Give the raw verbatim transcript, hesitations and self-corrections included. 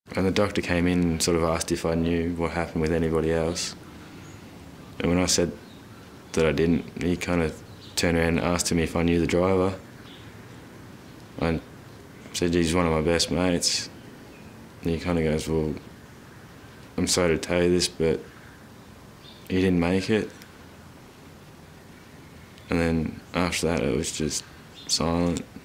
And the doctor came in and sort of asked if I knew what happened with anybody else. And when I said that I didn't, he kind of turned around and asked me if I knew the driver. I said, he's one of my best mates. And he kind of goes, well, I'm sorry to tell you this, but he didn't make it. And then after that, it was just silent.